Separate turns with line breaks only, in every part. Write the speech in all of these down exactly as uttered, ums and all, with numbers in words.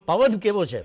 પવન કેવો છે?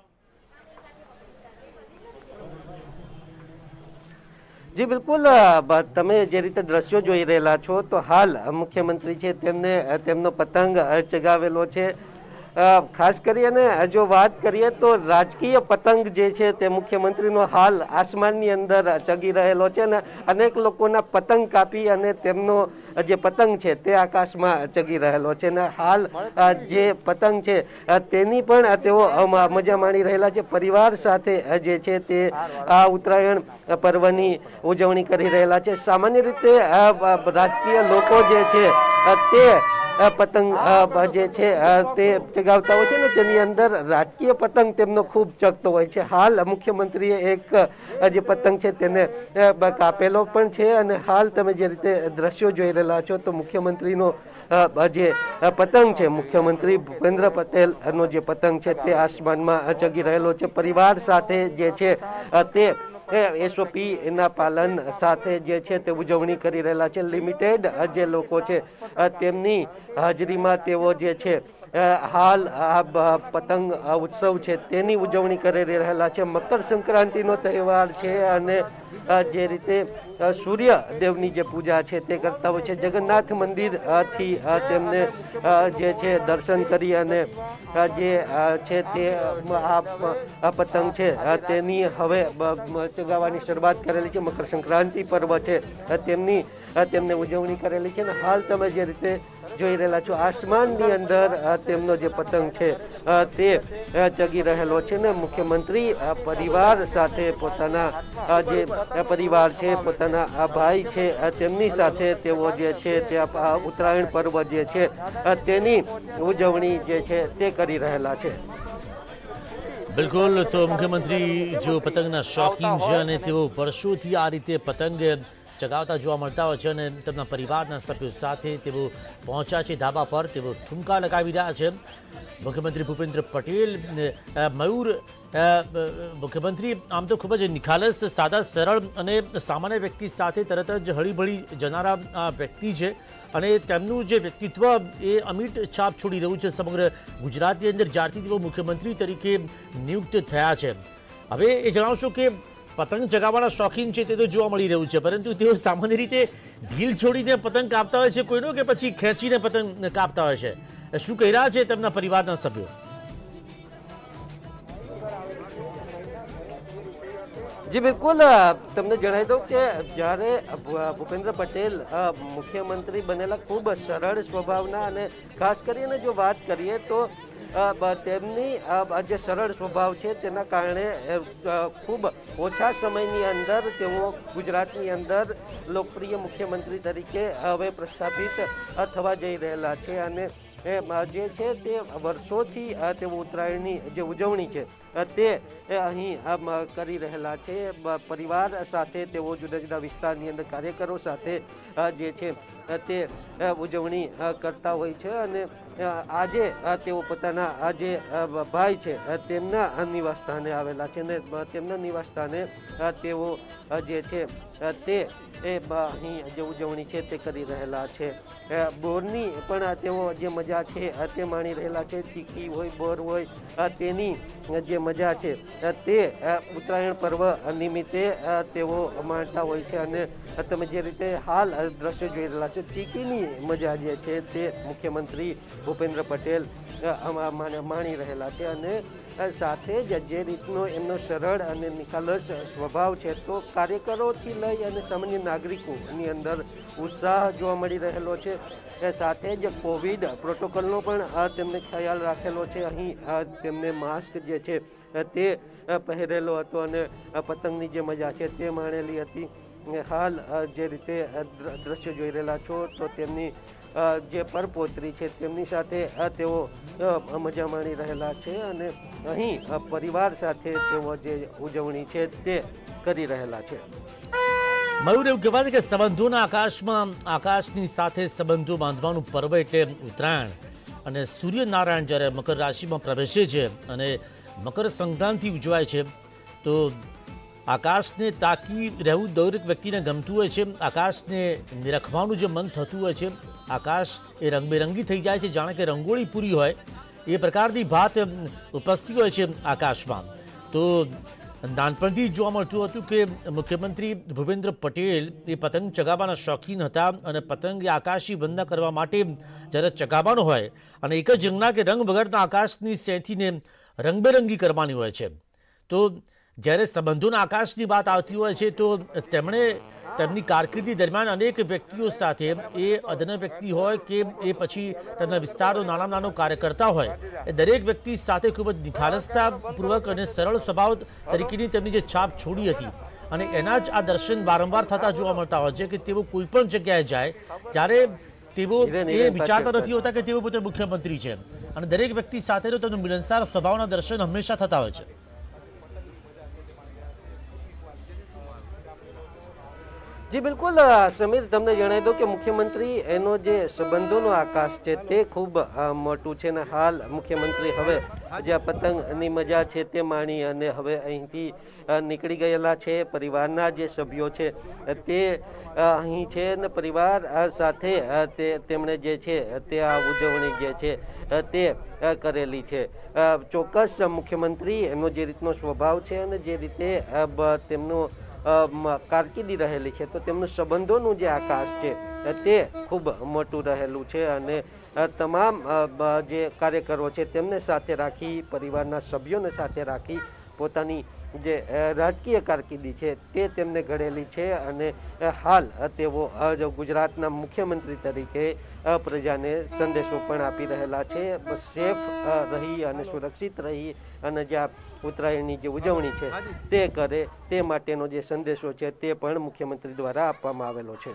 જી બિલકુલ, તમે જે રીતે દ્રશ્યો જોઈ રહેલા છો તો હાલ મુખ્યમંત્રી છે તેમને તેમનો પતંગ ચગાવેલો છે। ખાસ કરીને જો વાત કરીએ તો રાજકીય પતંગ જે છે તે મુખ્યમંત્રીનો હાલ આસમાનની અંદર ચગી રહેલો છે ને અનેક લોકોના પતંગ કાપી અને તેમનો જે પતંગ છે તે આકાશમાં ચગી રહેલો છે ને હાલ જે પતંગ છે તેની પણ તેઓ મજા માણી રહેલા છે। પરિવાર સાથે જે છે તે આ ઉત્તરાયણ પર્વની ઉજવણી કરી રહેલા છે। સામાન્ય રીતે રાજકીય લોકો જે છે તે પતંગ જે છે તે ચગાવતા હોય છે ને તેની અંદર રાજકીય પતંગ તેમનો ખૂબ ચગતો હોય છે। હાલ મુખ્યમંત્રીએ એક જે પતંગ છે તેને કાપેલો પણ છે અને હાલ તમે જે રીતે દ્રશ્યો જોઈ રહેલા છો તો મુખ્યમંત્રીનો જે પતંગ છે મુખ્યમંત્રી ભૂપેન્દ્ર પટેલનો જે પતંગ છે તે આસમાનમાં ચગી રહેલો છે। પરિવાર સાથે જે છે તે એસઓપી ના પાલન સાથે જે છે તે ઉજવણી કરી રહેલા છે। લિમિટેડ જે લોકો છે તેમની હાજરીમાં તેઓ જે છે હાલ આ પતંગ ઉત્સવ છે તેની ઉજવણી કરી રહેલા છે। મકર સંક્રાંતિનો તહેવાર છે અને જે રીતે સૂર્ય દેવની જે પૂજા છે તે કરતા હોય છે। જગન્નાથ મંદિર થી તેમને જે છે દર્શન કરી અને જે છે તે આ પતંગ છે તેની હવે ચગાવવાની શરૂઆત કરેલી છે। મકર સંક્રાંતિ પર્વ છે તેમની તેમને ઉજવણી કરેલી છે ને હાલ તમે જે રીતે જોઈ રહેલા છો આસમાનની અંદર તેમનો જે પતંગ છે તે ચગી રહેલો છે ને મુખ્યમંત્રી પરિવાર સાથે પોતાના જે પરિવાર છે પોતાના ભાઈ છે તેમની સાથે તેઓ જે છે તે ઉત્તરાયણ પર્વ જે છે તેની ઉજવણી જે છે તે કરી રહેલા છે।
બિલકુલ, તો મુખ્યમંત્રી જો પતંગના શોખીન છે અને તેઓ વર્ષોથી આ રીતે પતંગ ચગાવતા જોવા મળતા હોય છે અને તેમના પરિવારના સભ્યો સાથે તેઓ પહોંચ્યા છે ધાબા પર, તેઓ ઠુમકા લગાવી રહ્યા છે। મુખ્યમંત્રી ભૂપેન્દ્ર પટેલ મયુર મુખ્યમંત્રી આમ તો ખૂબ જ નિખાલસ, સાદા, સરળ અને સામાન્ય વ્યક્તિ સાથે તરત જ હળીભળી જનારા વ્યક્તિ છે અને તેમનું જે વ્યક્તિત્વ એ અમિટ છાપ છોડી રહ્યું છે સમગ્ર ગુજરાતની અંદર જ્યારથી તેઓ મુખ્યમંત્રી તરીકે નિયુક્ત થયા છે। હવે એ જણાવશો કે પતંગ ચગાવવાના શોખીન છે તે તો જોવા મળી રહ્યું છે પરંતુ તેઓ સામાન્ય રીતે ઢીલ છોડીને પતંગ કાપતા હોય છે કોઈનો કે પછી ખેંચીને પતંગ કાપતા હોય છે? શું કહી રહ્યા છે તેમના પરિવારના સભ્યો?
જી બિલકુલ, તમને જણાવી દઉં કે જ્યારે ભૂપેન્દ્ર પટેલ મુખ્યમંત્રી બનેલા ખૂબ સરળ સ્વભાવના અને ખાસ કરીને જો વાત કરીએ તો તેમની જે સરળ સ્વભાવ છે તેના કારણે ખૂબ ઓછા સમયની અંદર તેઓ ગુજરાતની અંદર લોકપ્રિય મુખ્યમંત્રી તરીકે હવે પ્રસ્થાપિત થવા જઈ રહેલા છે અને જે છે તે વર્ષોથી તેઓ ઉત્તરાયણની જે ઉજવણી છે તે અહીં કરી રહેલા છે। પરિવાર સાથે તેઓ જુદા જુદા વિસ્તારની અંદર કાર્યકરો સાથે જે છે તે ઉજવણી કરતા હોય છે અને આજે તેઓ પોતાના જે ભાઈ છે તેમના નિવાસ સ્થાને આવેલા છે અને તેમના નિવાસ સ્થાને તેઓ જે છે તે અહીં જે ઉજવણી છે તે કરી રહેલા છે। બોરની પણ તેઓ જે મજા છે તે માણી રહેલા છે। ચીકી હોય, બોર હોય તેની જે મજા છે તે ઉત્તરાયણ પર્વ નિમિત્તે તેઓ માણતા હોય છે અને તમે જે રીતે હાલ દ્રશ્ય જોઈ રહેલા છો ચીકીની મજા જે છે તે મુખ્યમંત્રી ભૂપેન્દ્ર પટેલ માણી રહેલા છે અને સાથે જ જે રીતનો એમનો સરળ અને નિખાલસ સ્વભાવ છે તો કાર્યકરોથી લઈ અને સામાન્ય નાગરિકોની અંદર ઉત્સાહ જોવા મળી રહેલો છે। સાથે જ કોવિડ પ્રોટોકોલનો પણ તેમને ખ્યાલ રાખેલો છે। અહીં તેમને માસ્ક જે છે તે પહેરેલો હતો અને પતંગની જે મજા છે તે માણેલી હતી। હાલ જે રીતે દ્રશ્ય જોઈ રહેલા છો તો તેમની જે પરપોત્રી છે તેમની સાથે તેઓ મજા માણી રહેલા છે અને અહીં પરિવાર સાથે તેઓ જે ઉજવણી છે તે કરી રહેલા છે।
મયુર, એવું કહેવાય છે કે સંબંધોના આકાશમાં આકાશની સાથે સંબંધો બાંધવાનું પર્વ એટલે ઉત્તરાયણ અને સૂર્યનારાયણ જ્યારે મકર રાશિમાં પ્રવેશે છે અને મકર સંક્રાંતિ ઉજવાય છે તો આકાશને તાકી રહેવું દરેક વ્યક્તિને ગમતું હોય છે। આકાશને નિરખવાનું જે મન થતું હોય છે, આકાશ એ રંગબેરંગી થઈ જાય છે જાણે કે રંગોળી પૂરી હોય એ પ્રકારની ભાત ઉપસતી હોય છે આકાશમાં. તો નાનપણથી જોવા મળતું હતું કે મુખ્યમંત્રી ભૂપેન્દ્ર પટેલ એ પતંગ ચગાવવાના શોખીન હતા અને પતંગ એ આકાશી વંદના કરવા માટે જ્યારે ચગાવવાનો હોય અને એક જ રંગના કે રંગ વગરના આકાશની સેથીને રંગબેરંગી કરવાની હોય છે. તો જ્યારે સંબંધોના આકાશની વાત આવતી હોય છે તો તેમણે તેમની કારકિર્દી દરમિયાન અનેક વ્યક્તિઓ સાથે, એ અદના વ્યક્તિ હોય કે એ પછી તેમના વિસ્તારનો નાના નાનો કાર્યકર્તા હોય, એ દરેક વ્યક્તિ સાથે ખૂબ જ નિખાલસતાપૂર્વક અને સરળ સ્વભાવ તરીકેની તેમની જે છાપ છોડી હતી અને એના જ આ દર્શન વારંવાર થતા જોવા મળતા હોય છે કે તેઓ કોઈ પણ જગ્યાએ જાય ત્યારે તેઓ એ વિચારતા નથી હોતા કે તેઓ પોતે મુખ્યમંત્રી છે અને દરેક વ્યક્તિ સાથેનો તેમનો મિલનસાર સ્વભાવના દર્શન હંમેશા થતા હોય છે.
જી બિલકુલ સમીર, તમને જણાવી દઉં કે મુખ્યમંત્રી એનો જે સંબંધોનો આકાશ છે તે ખૂબ મોટું છે ને હાલ મુખ્યમંત્રી હવે જે આ પતંગની મજા છે તે માણી અને હવે અહીંથી નીકળી ગયેલા છે. પરિવારના જે સભ્યો છે તે અહીં છે ને પરિવાર સાથે તે તેમણે જે છે તે આ ઉજવણી જે છે તે કરેલી છે. ચોક્કસ મુખ્યમંત્રી એમનો જે રીતનો સ્વભાવ છે અને જે રીતે તેમનો કારકિર્દી રહેલી છે તો તેમનું સંબંધોનું જે આકાશ છે તે ખૂબ મોટું રહેલું છે અને તમામ જે કાર્યકરો છે તેમને સાથે રાખી, પરિવારના સભ્યોને સાથે રાખી પોતાની જે રાજકીય કારકિર્દી છે તે તેમને ઘડેલી છે અને હાલ તેઓ ગુજરાતના મુખ્યમંત્રી તરીકે પ્રજાને સંદેશો પણ આપી રહેલા છે. સેફ રહી અને સુરક્ષિત રહી અને જ્યાં ઉત્તરાયણની જે ઉજવણી છે તે કરે તે માટેનો જે સંદેશો છે તે પણ મુખ્યમંત્રી દ્વારા આપવામાં આવેલો છે.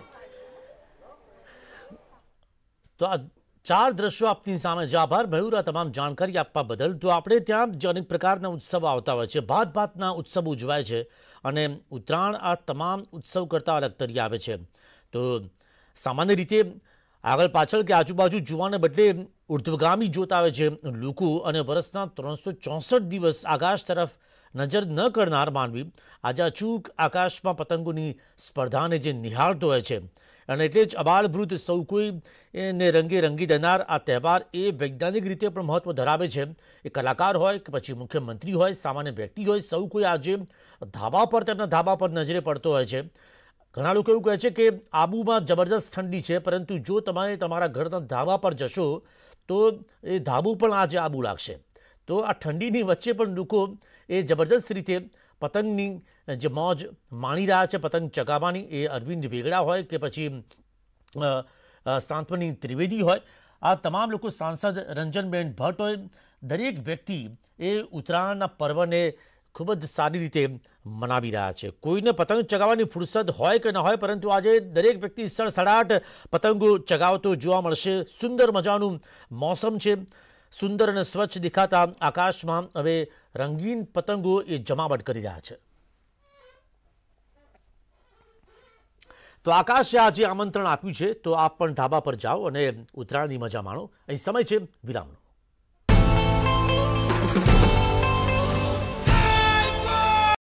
તો આ ચાર દ્રશ્યો આપની સામે છે. આભાર મયુર આ તમામ જાણકારી આપવા બદલ. તો આપણે ત્યાં જ અનેક પ્રકારના ઉત્સવ આવતા હોય છે, ભાત ભાતના ઉત્સવ ઉજવાય છે અને ઉત્તરાયણ આ તમામ ઉત્સવ કરતાં અલગ તરી આવે છે. તો સામાન્ય રીતે આગળ પાછળ કે આજુબાજુ જોવાને બદલે ઉર્ધ્વગામી જોતા હોય છે લોકો અને વર્ષના ત્રણસો ચોસઠ દિવસ આકાશ તરફ નજર ન કરનાર માનવી આજે અચૂક આકાશમાં પતંગોની સ્પર્ધાને જે નિહાળતો હોય છે અને એટલે જ અબાલવૃદ્ધ સૌ કોઈને રંગે રંગી દેનાર આ તહેવાર એ વૈજ્ઞાનિક રીતે પણ મહત્વ ધરાવે છે. એ કલાકાર હોય કે પછી મુખ્યમંત્રી હોય, સામાન્ય વ્યક્તિ હોય, સૌ કોઈ આજે ધાબા પર તેમના ધાબા પર નજરે પડતો હોય છે. ઘણા લોકો એવું કહે છે કે આબુમાં જબરદસ્ત ઠંડી છે, પરંતુ જો તમે તમારા ઘરના ધાબા પર જશો તો એ ધાબુ પણ આજે આબુ લાગશે. તો આ ઠંડીની વચ્ચે પણ લોકો એ જબરદસ્ત રીતે પતંગની જે મોજ માણી રહ્યા છે, પતંગ ચગાવવાની, એ અરવિંદ વેગડા હોય કે પછી સાંત્વની ત્રિવેદી હોય, આ તમામ લોકો, સાંસદ રંજનબેન ભટ્ટ હોય, દરેક વ્યક્તિ એ ઉત્તરાયણના પર્વને ખૂબ જ સારી રીતે મનાવી રહ્યા છે. કોઈને પતંગ ચગાવવાની ફુરસદ હોય કે ન હોય, પરંતુ આજે દરેક વ્યક્તિ સડસડાટ પતંગો ચગાવતો જોવા મળશે. સુંદર મજાનું મોસમ છે. સુંદર અને સ્વચ્છ દેખાતા આકાશમાં હવે રંગીન પતંગો એ જમાવટ કરી રહ્યા છે. તો આકાશે આજે આમંત્રણ આપ્યું છે, તો આપ પણ ધાબા પર જાઓ અને ઉત્તરાયણની મજા માણો. અહીં સમય છે વિરામનો.